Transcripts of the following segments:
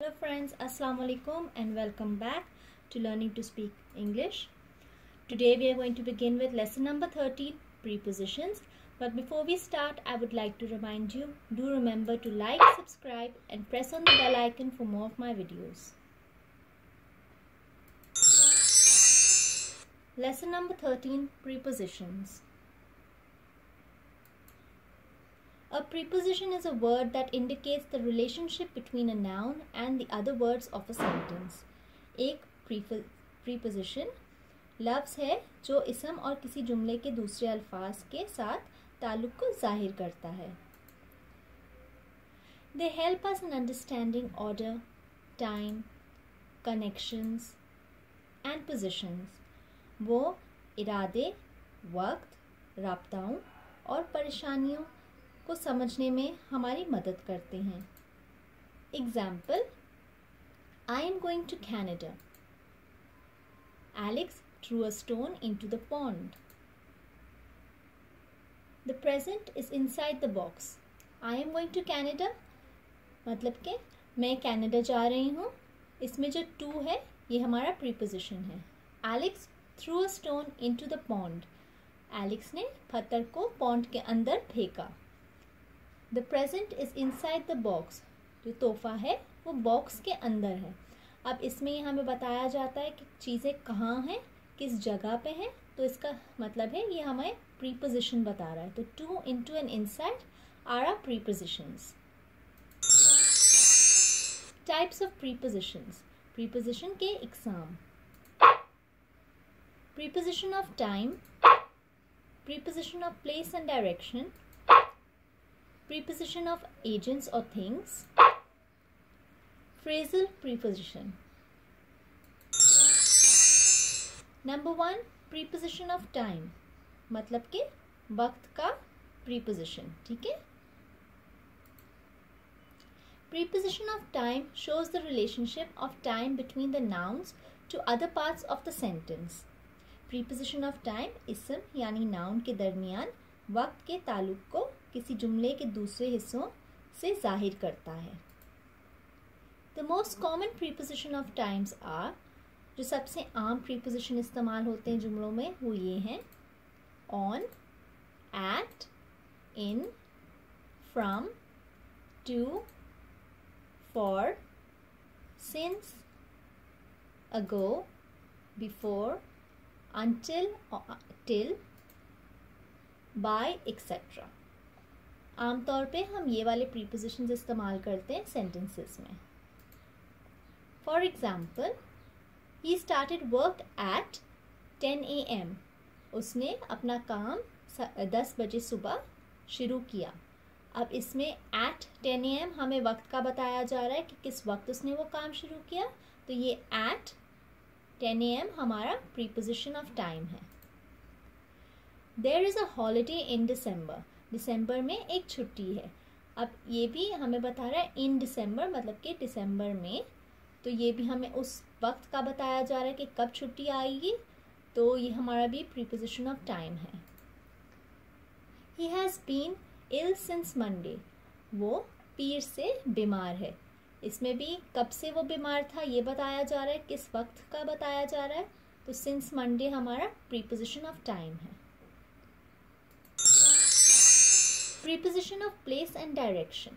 Hello friends, Assalamu alaikum and welcome back to Learning to Speak English. Today we are going to begin with lesson number 13, prepositions. But before we start, I would like to remind you, do remember to like, subscribe and press on the bell icon for more of my videos. Lesson number 13, prepositions. A preposition is a word that indicates the relationship between a noun and the other words of a sentence. एक preposition लफ्ज़ है जो इसम और किसी जुमले के दूसरे अल्फाज के साथ ताल्लुक़ को ज़ाहिर करता है. They help us in understanding order, time, connections and positions. वो इरादे, वक्त, राब्ताओं और परेशानियों को समझने में हमारी मदद करते हैं. Example, I am going to Canada. Alex threw a stone into the pond. The present is inside the box. I am going to Canada मतलब कि मैं कनाडा जा रही हूँ. इसमें जो टू है ये हमारा प्रीपोजिशन है. Alex threw a stone into the pond. Alex ने पत्थर को पॉन्ड के अंदर फेंका. The present is inside the box. जो तोहफा है वो बॉक्स के अंदर है. अब इसमें हमें बताया जाता है कि चीज़ें कहाँ हैं, किस जगह पे हैं. तो इसका मतलब है ये हमें प्रीपोजिशन बता रहा है. तो to, into and inside are are prepositions. Types of prepositions. Preposition के इकसाम. Preposition of time, preposition of place and direction, preposition of agents or things, phrasal preposition. Number 1, preposition of time मतलब कि वक्त का preposition. ठीक है. Preposition of time shows the relationship of time between the nouns to other parts of the sentence. Preposition of time इसम यानी noun के दरमियान वक्त के ताल्लुक को किसी जुमले के दूसरे हिस्सों से जाहिर करता है. The most common preposition of times are, जो सबसे आम प्रीपोजिशन इस्तेमाल होते हैं जुमलों में वो ये हैं: on, at, in, from, to, for, since, ago, before, until, till, by etcetera. आमतौर पे हम ये वाले प्रीपोजिशंस इस्तेमाल करते हैं सेंटेंसेस में. For example, he started work at 10 AM. उसने अपना काम 10 बजे सुबह शुरू किया. अब इसमें एट 10 AM हमें वक्त का बताया जा रहा है कि किस वक्त उसने वो काम शुरू किया. तो ये एट 10 AM हमारा प्रीपोजिशन ऑफ टाइम है. There is a holiday in December. दिसंबर में एक छुट्टी है. अब ये भी हमें बता रहा है इन दिसंबर मतलब कि दिसंबर में. तो ये भी हमें उस वक्त का बताया जा रहा है कि कब छुट्टी आएगी. तो ये हमारा भी प्रीपोजिशन ऑफ टाइम है. He has been ill since Monday. वो पीर से बीमार है. इसमें भी कब से वो बीमार था ये बताया जा रहा है, किस वक्त का बताया जा रहा है. तो सिंस मंडे हमारा प्रीपोजिशन ऑफ टाइम है. Preposition of place and direction.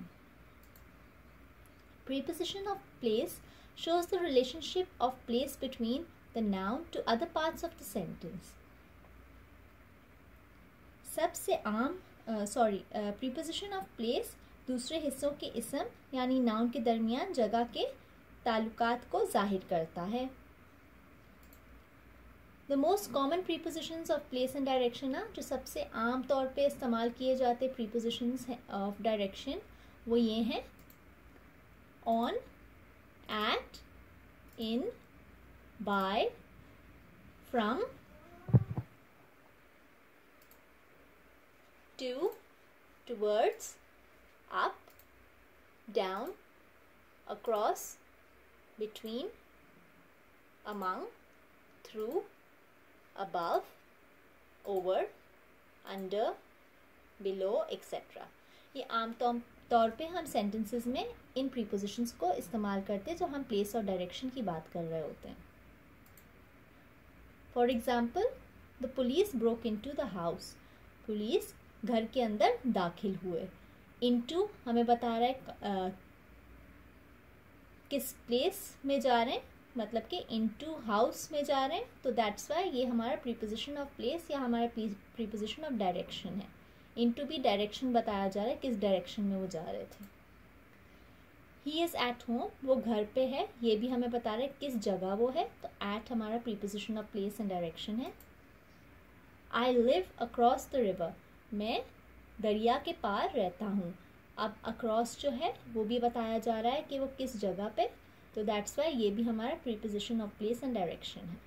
Preposition of place shows the relationship of place between the noun to other parts of the sentence. सबसे आम preposition of place दूसरे हिस्सों के इसम यानी नाउन के दरमियान जगह के ताल्लुकात को जाहिर करता है. The most common prepositions of place and direction जो सबसे आम तौर पे इस्तेमाल किए जाते prepositions of direction वो ये हैं: on, at, in, by, from, to, towards, up, down, across, between, among, through, above, over, under, below, etc. ये आम तौर पे हम सेंटेंसेस में इन प्रीपोजिशंस को इस्तेमाल करते हैं जब हम प्लेस और डायरेक्शन की बात कर रहे होते हैं. For example, the police broke into the house. Police घर के अंदर दाखिल हुए. इनटू हमें बता रहा है किस प्लेस में जा रहे हैं, मतलब कि इनटू हाउस में जा रहे हैं. तो दैट्स वाई ये हमारा प्रीपोजिशन ऑफ प्लेस या हमारा प्रीपोजिशन ऑफ डायरेक्शन है. इनटू भी डायरेक्शन बताया जा रहा है, किस डायरेक्शन में वो जा रहे थे. ही इज़ एट होम, वो घर पे है, ये भी हमें बता रहा है किस जगह वो है. तो एट हमारा preposition of place and direction है. I live across the river, मैं दरिया के पार रहता हूँ. अब अक्रॉस जो है वो भी बताया जा रहा है कि वो किस जगह पे. तो दैट्स वाई ये भी हमारा preposition of place and direction है.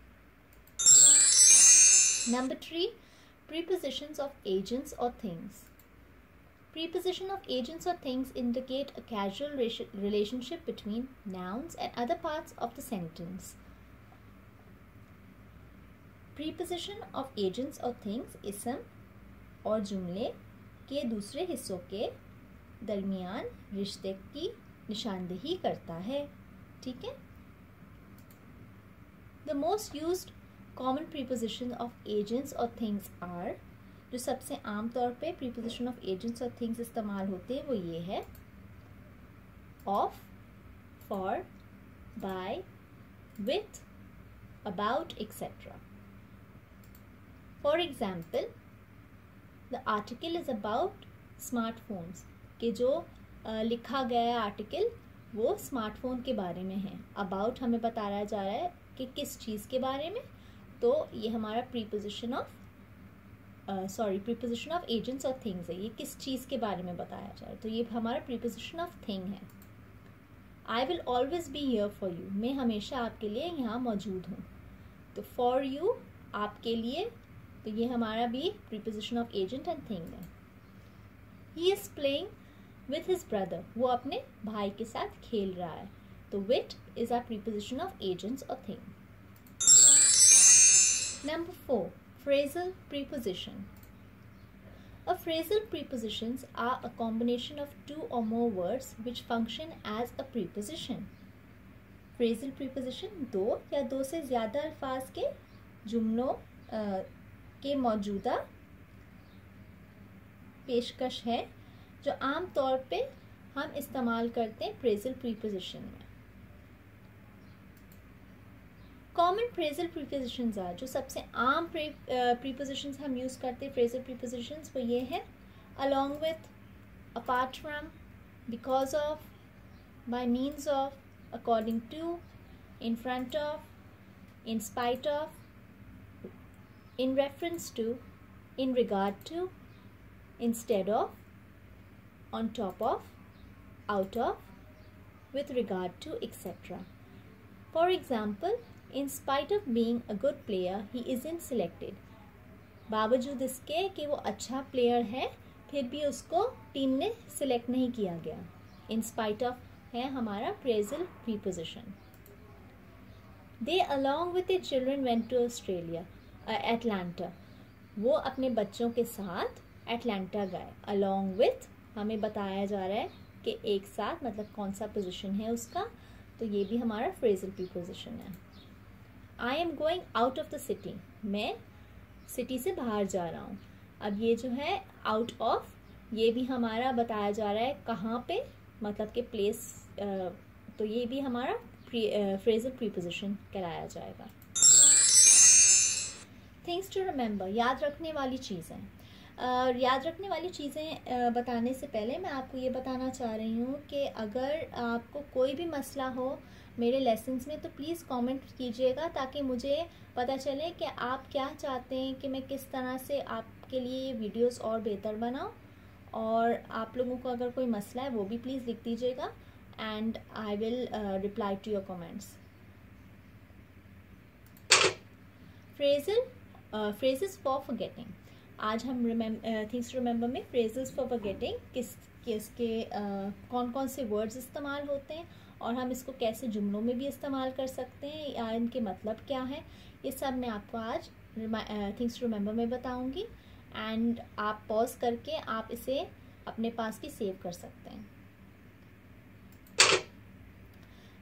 Number 3, prepositions of agents or things. Preposition of agents or things indicate a casual relationship between nouns and other parts of the sentence. Preposition of agents or things इसम और जुमले के दूसरे हिस्सों के दरमियान रिश्ते की निशानदेही करता है. ठीक है. The most used common preposition of agents और थिंग्स आर, जो सबसे आम तौर पे प्रीपोजिशन ऑफ एजेंट्स और थिंग्स इस्तेमाल होते हैं वो ये है: of, for, by, with, about, etcetera. For example, the article is about smartphones, कि जो लिखा गया आर्टिकल वो स्मार्टफोन के बारे में है. अबाउट हमें बताया जा रहा है कि किस चीज़ के बारे में. तो ये हमारा प्रीपोजिशन ऑफ एजेंट्स और थिंग्स है. ये किस चीज़ के बारे में बताया जा रहा है. तो ये हमारा प्रीपोजिशन ऑफ थिंग है. I will always be here for you, मैं हमेशा आपके लिए यहाँ मौजूद हूँ. तो फॉर यू आपके लिए, तो ये हमारा भी preposition of agent and thing है. He is playing with his brother, वो अपने भाई के साथ खेल रहा है. तो with is our preposition of agents और thing. Number 4, phrasal preposition. A phrasal prepositions are a combination of two or more words which function as a preposition. Phrasal preposition दो या दो से ज़्यादा अल्फाज के जुमलों के मौजूदा पेशकश है जो आम तौर पे हम इस्तेमाल करते हैं phrasal preposition में. कॉमन फ्रेजल प्रीपोजिशंस आर, जो सबसे आम प्रीपोजिशंस हम यूज़ करते हैं फ्रेजल प्रीपोजिशंस वो ये है: along with, apart from, because of, by means of, according to, in front of, in spite of, in reference to, in regard to, instead of, on top of, out of, with regard to, etcetera. For example, in spite of being a good player he isn't selected. बावजूद इसके कि वो अच्छा player है फिर भी उसको team ने सिलेक्ट नहीं किया गया. in spite of है हमारा phrasal preposition. They along with their children went to Australia, Atlanta. वो अपने बच्चों के साथ एटलांटा गए. along with हमें बताया जा रहा है कि एक साथ, मतलब कौन सा पोजिशन है उसका. तो ये भी हमारा phrasal preposition है. I am going out of the city, मैं सिटी से बाहर जा रहा हूँ. अब ये जो है out of, ये भी हमारा बताया जा रहा है कहाँ पे, मतलब कि प्लेस. तो ये भी हमारा phrasal preposition कहलाया जाएगा. Things to remember, याद रखने वाली चीज़ें. याद रखने वाली चीज़ें बताने से पहले मैं आपको ये बताना चाह रही हूँ कि अगर आपको कोई भी मसला हो मेरे लेसन्स में तो प्लीज़ कमेंट कीजिएगा ताकि मुझे पता चले कि आप क्या चाहते हैं कि मैं किस तरह से आपके लिए ये वीडियोस और बेहतर बनाऊं. और आप लोगों को अगर कोई मसला है वो भी प्लीज़ लिख दीजिएगा and I will reply to your comments. Phrases for forgetting. आज हम थिंग्स टू रिमेंबर में फ्रेजेस फॉर फॉरगेटिंग किसके कौन कौन से वर्ड्स इस्तेमाल होते हैं और हम इसको कैसे जुमलों में भी इस्तेमाल कर सकते हैं या इनके मतलब क्या है, ये सब मैं आपको आज थिंग्स टू रिमेंबर में बताऊंगी. एंड आप पॉज करके आप इसे अपने पास भी सेव कर सकते हैं.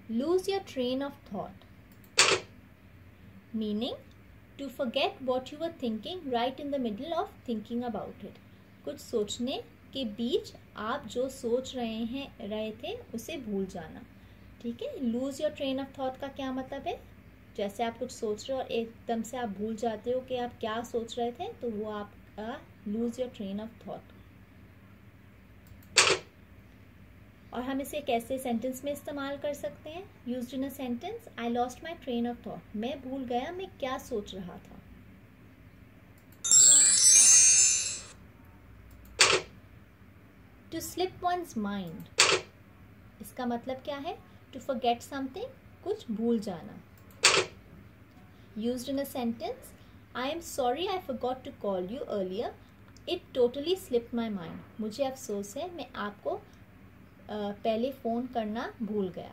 lose your train of thought, meaning to forget what you were thinking right in the middle of thinking about it. कुछ सोचने के बीच आप जो सोच रहे थे उसे भूल जाना. ठीक है. lose your train of thought का क्या मतलब है? जैसे आप कुछ सोच रहे हो और एकदम से आप भूल जाते हो कि आप क्या सोच रहे थे, तो वो आपका lose your train of thought. और हम इसे कैसे सेंटेंस में इस्तेमाल कर सकते हैं? Used in a sentence, I lost my train of thought. मैं भूल गया मैं क्या सोच रहा था. टू स्लिप वंस माइंड, इसका मतलब क्या है? टू फॉरगेट समथिंग, कुछ भूल जाना. Used in a sentence, I am sorry I forgot to call you earlier, it totally slip my mind. मुझे अफसोस है मैं आपको पहले फ़ोन करना भूल गया.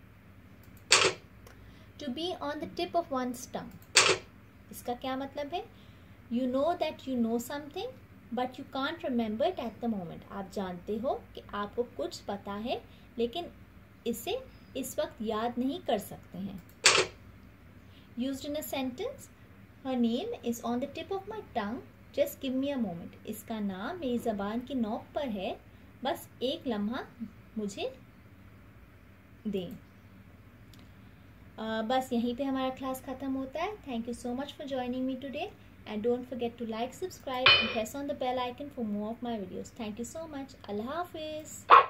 To be on the tip of one's tongue, इसका क्या मतलब है? You know that you know something but you can't remember it at the moment. आप जानते हो कि आपको कुछ पता है लेकिन इसे इस वक्त याद नहीं कर सकते हैं. Used in a sentence, her name is on the tip of my tongue, just give me a moment. इसका नाम मेरी ज़बान की नोक पर है, बस एक लम्हा मुझे दें. बस यहीं पे हमारा क्लास ख़त्म होता है. Thank you so much for joining me today and don't forget to like, subscribe and press on the bell icon for more of my videos. Thank you so much. Allah हाफिज़.